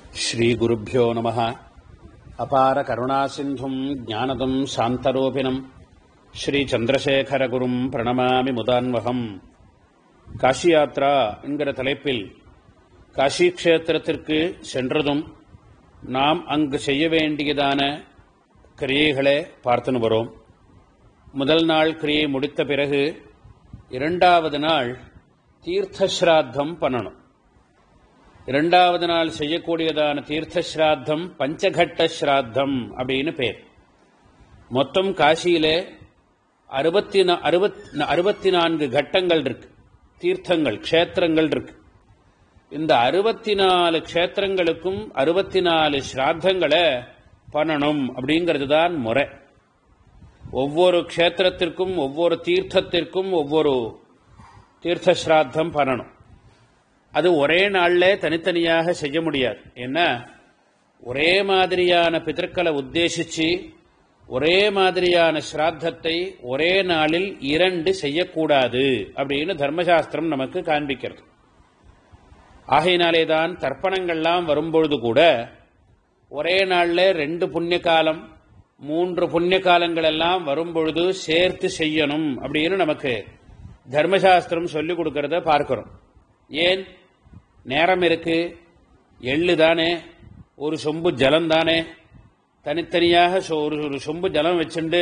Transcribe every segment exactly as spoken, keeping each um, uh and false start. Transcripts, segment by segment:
श्रीगुरुभ्यो नमः। अपार करुणासिन्धुं ज्ञानदं शान्तरूपिणं श्रीचन्द्रशेखरगुरुं प्रणमामि मुदान्वहम्. காஷி யாத்ரா என்கிற தலைப்பில் காஷி க்ஷேத்திரத்திற்கு சென்றதும் நாம் அங்கு செய்ய வேண்டியதான கிரியைகளை பார்த்துன்னு வரோம். முதல் நாள் கிரியை முடித்த பிறகு இரண்டாவது நாள் தீர்த்த ஸ்ராத்தம் பண்ணணும். இரண்டாவது நாள் செய்யக்கூடியதான தீர்த்த ஸ்ராத்தம் பஞ்சகட்ட ஸ்ராத்தம் அப்படின்னு பேர். மொத்தம் காசியிலே அறுபத்தி அறுபத்தி நான்கு கட்டங்கள் இருக்கு, தீர்த்தங்கள் க்ஷேத்திரங்கள் இருக்கு. இந்த அறுபத்தி நாலு க்ஷேத்திரங்களுக்கும் அறுபத்தி நாலு ஸ்ராத்தங்களை பண்ணணும் அப்படிங்கிறது தான் முறை. ஒவ்வொரு க்ஷேத்திரத்திற்கும் ஒவ்வொரு தீர்த்தத்திற்கும் ஒவ்வொரு தீர்த்த ஸ்ராத்தம் பண்ணணும். அது ஒரே நாளில் தனித்தனியாக செய்ய முடியாது. ஏன்னா ஒரே மாதிரியான பிதற்களை உத்தேசித்து ஒரே மாதிரியான ஸ்ராத்தத்தை ஒரே நாளில் இரண்டு செய்யக்கூடாது அப்படின்னு தர்மசாஸ்திரம் நமக்கு காண்பிக்கிறது. ஆகையினாலே தான் தர்ப்பணங்கள்லாம் வரும்பொழுது கூட ஒரே நாளில் ரெண்டு புண்ணிய காலம் மூன்று புண்ணிய காலங்கள் எல்லாம் வரும்பொழுது சேர்த்து செய்யணும் அப்படின்னு நமக்கு தர்மசாஸ்திரம் சொல்லிக் கொடுக்கறத பார்க்கிறோம். ஏன்? நேரம் இருக்கு, எள்ளு தானே, ஒரு சொம்பு ஜலம் தானே, தனித்தனியாக ஒரு சொம்பு ஜலம் வச்சுட்டு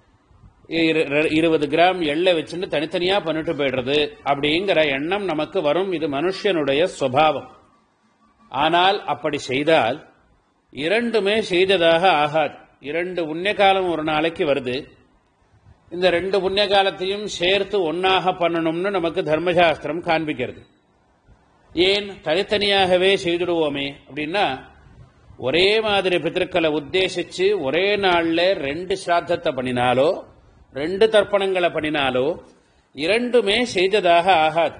இருபது கிராம் எள்ளை வச்சுட்டு தனித்தனியா பண்ணிட்டு போயிடுறது அப்படிங்கிற எண்ணம் நமக்கு வரும். இது மனுஷனுடைய சுபாவம். ஆனால் அப்படி செய்தால் இரண்டுமே செய்ததாக ஆகாது. இரண்டு புண்ணிய காலம் ஒரு நாளைக்கு வருது. இந்த ரெண்டு புண்ணிய காலத்தையும் சேர்த்து ஒன்னாக பண்ணணும்னு நமக்கு தர்மசாஸ்திரம் காண்பிக்கிறது. ஏன் தனித்தனியாகவே செய்துடுவோமே அப்படின்னா, ஒரே மாதிரி பிதற்களை உத்தேசிச்சு ஒரே நாளில் ரெண்டு ஸ்ராத்தத்தை பண்ணினாலோ ரெண்டு தர்ப்பணங்களை பண்ணினாலோ இரண்டுமே செய்ததாக ஆகாது.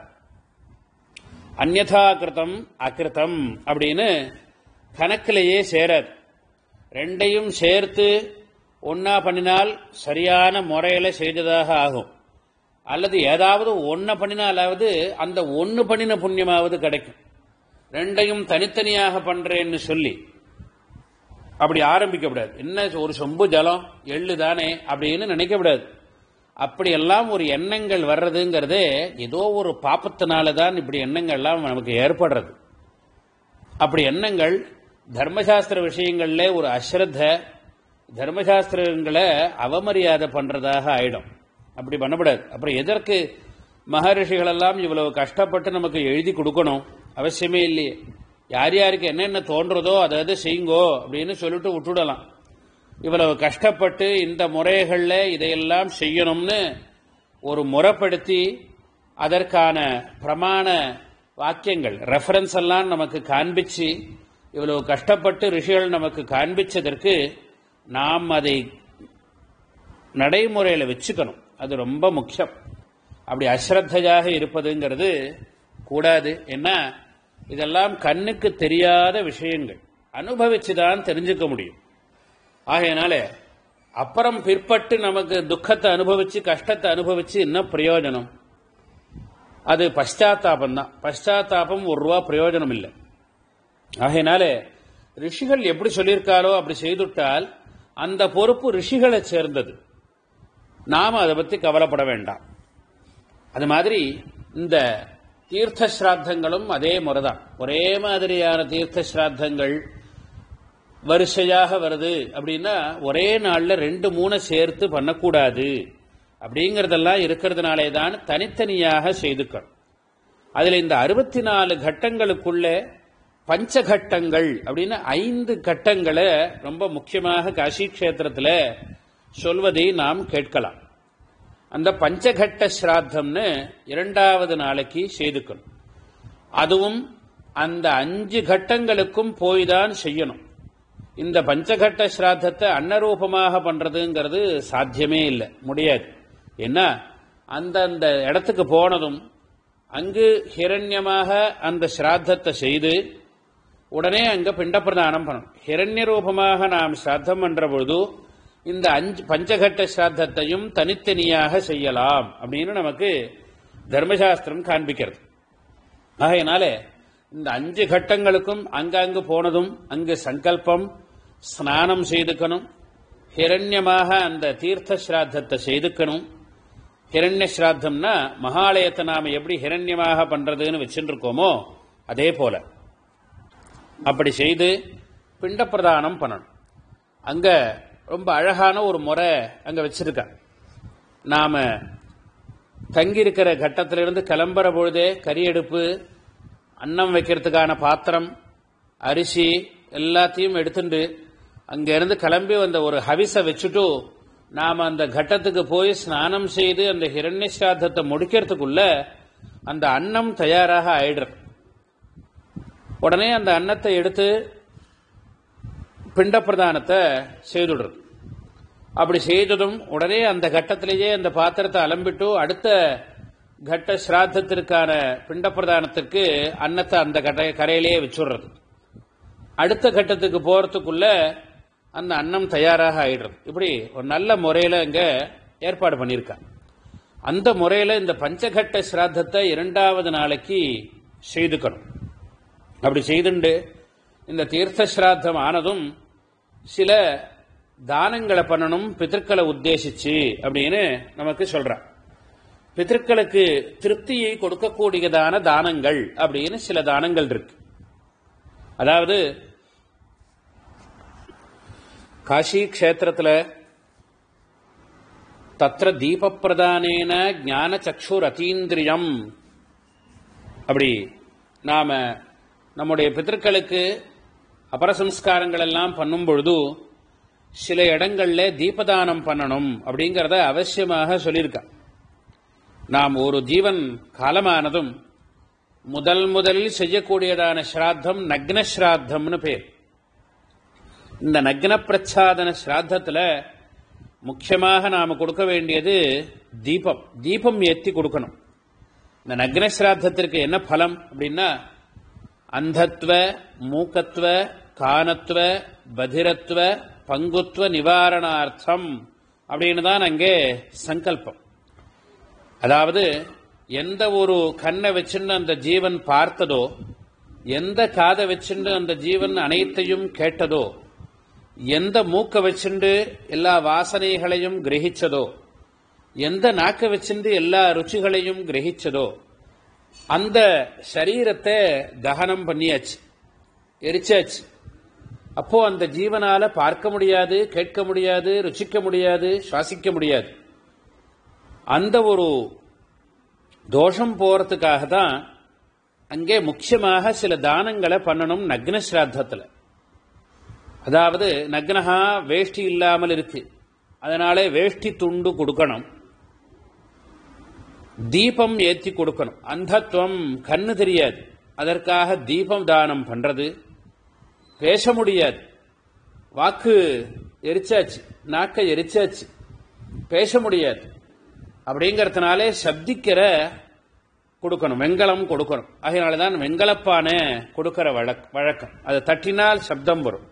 அந்யதா கிருதம் அகிருதம் அப்படின்னு கணக்கிலேயே சேராது. ரெண்டையும் சேர்த்து ஒன்னா பண்ணினால் சரியான முறையில செய்ததாக ஆகும். அல்லது ஏதாவது ஒன்ன பண்ணினாலாவது அந்த ஒன்னு பண்ணின புண்ணியமாவது கிடைக்கும். ரெண்டையும் தனித்தனியாக பண்றேன்னு சொல்லி அப்படி ஆரம்பிக்க கூடாது. என்ன ஒரு சொம்பு ஜலம் எள்ளு தானே அப்படின்னு நினைக்க கூடாது. அப்படியெல்லாம் ஒரு எண்ணங்கள் வர்றதுங்கிறதே ஏதோ ஒரு பாப்பத்தினால தான் இப்படி எண்ணங்கள்லாம் நமக்கு ஏற்படுறது. அப்படி எண்ணங்கள் தர்மசாஸ்திர விஷயங்கள்ல ஒரு அஸ்ரத்த, தர்மசாஸ்திரங்களை அவமரியாதை பண்றதாக ஆயிடும். அப்படி பண்ணக்கூடாது. அப்புறம் எதற்கு மகரிஷிகளெல்லாம் இவ்வளவு கஷ்டப்பட்டு நமக்கு எழுதி கொடுக்கணும்? அவசியமே இல்லையே. யார் யாருக்கு என்னென்ன தோன்றதோ அதை செய்யுங்கோ அப்படின்னு சொல்லிட்டு விட்டுடலாம். இவ்வளவு கஷ்டப்பட்டு இந்த முறைகளில் இதையெல்லாம் செய்யணும்னு ஒரு முறைப்படுத்தி அதற்கான பிரமாண வாக்கியங்கள் ரெஃபரன்ஸ் எல்லாம் நமக்கு காண்பிச்சு இவ்வளவு கஷ்டப்பட்டு ரிஷிகள் நமக்கு காண்பிச்சதற்கு நாம் அதை நடைமுறையில் வச்சுக்கணும். அது ரொம்ப முக்கியம். அப்படி அஸ்ரத்தையாக இருப்பதுங்கிறது கூடாது. ஏன்னா இதெல்லாம் கண்ணுக்கு தெரியாத விஷயங்கள், அனுபவிச்சுதான் தெரிஞ்சுக்க முடியும். ஆகையினால அப்புறம் பிற்பட்டு நமக்கு துக்கத்தை அனுபவிச்சு கஷ்டத்தை அனுபவிச்சு என்ன பிரயோஜனம்? அது பశ్చాத்தாபம் தான். பశ్చాத்தாபம் ஒரு ரூபா பிரயோஜனம் இல்லை. ஆகையினால ரிஷிகள் எப்படி சொல்லியிருக்காரோ அப்படி செய்துட்டால் அந்த பொறுப்பு ரிஷிகளை சேர்ந்தது. நாம அதை பற்றி கவலைப்பட வேண்டாம். அது மாதிரி இந்த தீர்த்த ஸ்ராத்தங்களும் அதே முறைதான். ஒரே மாதிரியான தீர்த்த ஸ்ராத்தங்கள் வரிசையாக வருது அப்படின்னா ஒரே நாளில் ரெண்டு மூணு சேர்த்து பண்ணக்கூடாது. அப்படிங்கிறதெல்லாம் இருக்கிறதுனாலே தான் தனித்தனியாக செய்துக்கணும். அதில் இந்த அறுபத்தி நாலு கட்டங்களுக்குள்ள பஞ்சகட்டங்கள் அப்படின்னு ஐந்து கட்டங்களை ரொம்ப முக்கியமாக காஷி க்ஷேத்திரத்தில் சொல்வதை நாம் கேட்கலாம். அந்த பஞ்சகட்ட ஸ்ராத்தம்னு இரண்டாவது நாளைக்கு செய்துக்கணும். அதுவும் அந்த அஞ்சு கட்டங்களுக்கும் போய் தான் செய்யணும். இந்த பஞ்சகட்ட ஸ்ராத்தத்தை அன்னரூபமாக பண்றதுங்கிறது சாத்தியமே இல்லை, முடியாது. ஏன்னா அந்தந்த இடத்துக்கு போனதும் அங்கு ஹிரண்யமாக அந்த ஸ்ராத்தத்தை செய்து உடனே அங்க பிண்டப்பிரதானம் பண்ணணும். ஹிரண்ய ரூபமாக நாம் ஸ்ராத்தம் பண்ற பொழுது இந்த அஞ்சு பஞ்சகட்ட ஸ்ராத்தத்தையும் தனித்தனியாக செய்யலாம் அப்படின்னு நமக்கு தர்மசாஸ்திரம் காண்பிக்கிறது. ஆகையினால இந்த அஞ்சு கட்டங்களுக்கும் அங்கங்கு போனதும் அங்கு சங்கல்பம், ஸ்நானம் செய்துக்கணும், ஹிரண்யமாக அந்த தீர்த்த ஸ்ராத்தத்தை செய்துக்கணும். ஹிரண்ய ஸ்ராத்தம்னா மகாலயத்தை நாம எப்படி ஹிரண்யமாக பண்றதுன்னு வச்சுருக்கோமோ அதே போல அப்படி செய்து பிண்ட பிரதானம் பண்ணணும். அங்க ரொம்ப அழகான ஒரு முறை அங்க வச்சிருக்க. நாம தங்கியிருக்கிற கட்டத்திலிருந்து கிளம்புற பொழுதே கரியெடுப்பு, அன்னம் வைக்கிறதுக்கான பாத்திரம், அரிசி எல்லாத்தையும் எடுத்துட்டு அங்கிருந்து கிளம்பி வந்த ஒரு ஹவிச வச்சுட்டு நாம அந்த கட்டத்துக்கு போய் ஸ்நானம் செய்து அந்த ஹிரண்ய ஸ்ராத்தத்தை முடிக்கிறதுக்குள்ள அந்த அன்னம் தயாராக ஆயிடுறது. உடனே அந்த அன்னத்தை எடுத்து பிண்ட பிரதானத்தை செய்துடுறது. அப்படி செய்ததும் உடனே அந்த கட்டத்திலேயே அந்த பாத்திரத்தை அலம்பிட்டு அடுத்த கட்ட ஸ்ராத்தத்திற்கான பிண்ட பிரதானத்திற்கு அன்னத்தை அந்த கட்ட கரையிலேயே வச்சுடுறது. அடுத்த கட்டத்துக்கு போறதுக்குள்ள அந்த அன்னம் தயாராக ஆயிடுறது. இப்படி ஒரு நல்ல முறையில இங்க ஏற்பாடு பண்ணியிருக்காங்க. அந்த முறையில இந்த பஞ்சகட்ட ஸ்ராத்தத்தை இரண்டாவது நாளைக்கு செய்துக்கணும். அப்படி செய்துண்டு இந்த தீர்த்த ஸ்ராத்தம் ஆனதும் சில தானங்களை பண்ணணும் பிதற்களை உத்தேசிச்சு அப்படின்னு நமக்கு சொல்றான். பிதற்களுக்கு திருப்தியை கொடுக்கக்கூடியதான தானங்கள் அப்படின்னு சில தானங்கள் இருக்கு. அதாவது காஷி க்ஷேத்திரத்துல தத்ர தீப பிரதானேன ஞான சக்ஷுர் அதீந்திரியம், அப்படி நாம நம்முடைய பிதர்களுக்கு அபரசம்ஸ்காரங்கள் எல்லாம் பண்ணும் பொழுது சில இடங்கள்ல தீபதானம் பண்ணணும் அப்படிங்கறத அவசியமாக சொல்லியிருக்க. நாம் ஒரு ஜீவன் காலமானதும் முதல் முதலில் செய்யக்கூடியதான ஸ்ராத்தம் நக்ன ஸ்ராத்தம்னு பேர். இந்த நக்ன பிரச்சாதன ஸ்ராத்தத்துல முக்கியமாக நாம கொடுக்க வேண்டியது தீபம். தீபம் ஏற்றி கொடுக்கணும். இந்த நக்ன ஸ்ராத்தத்திற்கு என்ன பலம் அப்படின்னா அந்தத்வ, மூக்கத்வ, கானத்வ, பதிரத்வ, பங்குத்வ நிவாரணார்த்தம் அப்படின்னு தான் அங்கே சங்கல்பம். அதாவது எந்த ஒரு கண்ணை வச்சுன்னு அந்த ஜீவன் பார்த்ததோ, எந்த காதை வச்சுண்டு அந்த ஜீவன் அனைத்தையும் கேட்டதோ, எந்த மூக்க வச்சுண்டு எல்லா வாசனைகளையும் கிரகிச்சதோ, எந்த நாக்க வச்சுண்டு எல்லா ருச்சிகளையும் கிரகிச்சதோ, அந்த சரீரத்தை தகனம் பண்ணியாச்சு, எரிச்சாச்சு. அப்போ அந்த ஜீவனால பார்க்க முடியாது, கேட்க முடியாது, ருச்சிக்க முடியாது, சுவாசிக்க முடியாது. அந்த ஒரு தோஷம் போறதுக்காக தான் அங்கே முக்கியமாக சில தானங்களை பண்ணணும் நக்ன ஸ்ராத்தத்தில். அதாவது நக்னஹா வேஷ்டி இல்லாமல் இருக்கு, அதனால வேஷ்டி துண்டு கொடுக்கணும். தீபம் ஏற்றி கொடுக்கணும். அந்தத்துவம் கண்ணு தெரியாது, அதற்காக தீபம் தானம் பண்றது. பேச முடியாது, வாக்கு எரிச்சாச்சு, நாக்கை எரிச்சாச்சு, பேச முடியாது. அப்படிங்கறதுனாலே சப்திக்கிற கொடுக்கணும், வெங்கலம் கொடுக்கணும். அதனாலதான் வெங்கலப்பான கொடுக்கிற வழக்கம். அது தட்டினால் சப்தம் வரும்.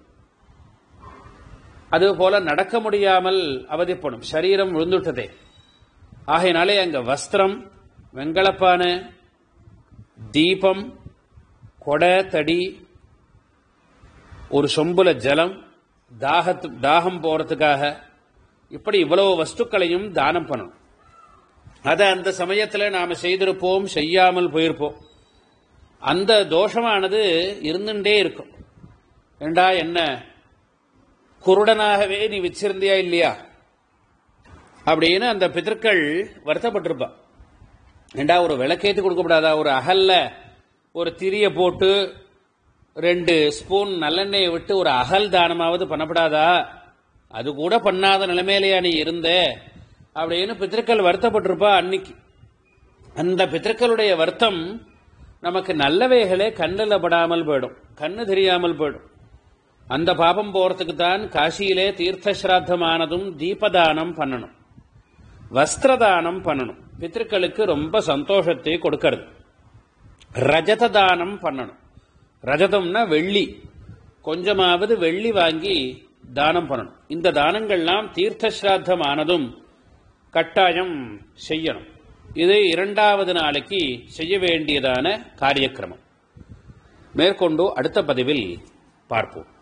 அதுபோல நடக்க முடியாமல் அவதிப்படும், சரீரம் விழுந்துட்டதே. ஆகையினாலே அங்க வஸ்திரம், வெங்கலப்பான, தீபம், கொடை, தடி, ஒரு சொம்புல ஜலம், தாகத்து தாகம் போறதுக்காக, இப்படி இவ்வளவு வஸ்துக்களையும் தானம் பண்ணணும். அதை அந்த சமயத்தில் நாம செய்திருப்போம், செய்யாமல் போயிருப்போம். அந்த தோஷமானது இருந்துட்டே இருக்கும். ஏண்டா என்ன குருடனாகவே நீ வச்சிருந்தியா இல்லையா அப்படின்னு அந்த பிதர்கள் வருத்தப்பட்டிருப்பா. ஏண்டா ஒரு விளக்கேற்றி கொடுக்கப்படாதா? ஒரு அகல்ல ஒரு திரிய போட்டு ரெண்டு ஸ்பூன் நல்லெண்ணெயை விட்டு ஒரு அகல் தானமாவது பண்ணப்படாதா? அது கூட பண்ணாத நிலைமையிலையா நீ இருந்த அப்படின்னு பிதர்கள் வருத்தப்பட்டிருப்பா அன்னைக்கு. அந்த பிதர்களுடைய வருத்தம் நமக்கு நல்லவைகளே கண்ணில் படாமல் போயிடும், கண்ணு தெரியாமல் போயிடும். அந்த பாபம் போறதுக்கு தான் காசியிலே தீர்த்த ஸ்ராத்தமானதும் தீபதானம் பண்ணணும், வஸ்திரதானம் பண்ணணும். பிதர்களுக்கு ரொம்ப சந்தோஷத்தை கொடுக்கிறது. ரஜத தானம் பண்ணணும். ரஜதம்னா வெள்ளி, கொஞ்சமாவது வெள்ளி வாங்கி தானம் பண்ணணும். இந்த தானங்கள்லாம் தீர்த்த ஸ்ராத்தம் ஆனதும் கட்டாயம் செய்யணும். இது இரண்டாவது நாளைக்கு செய்ய வேண்டியதான காரியக்கிரமம். மேற்கொண்டு அடுத்த பதிவில் பார்ப்போம்.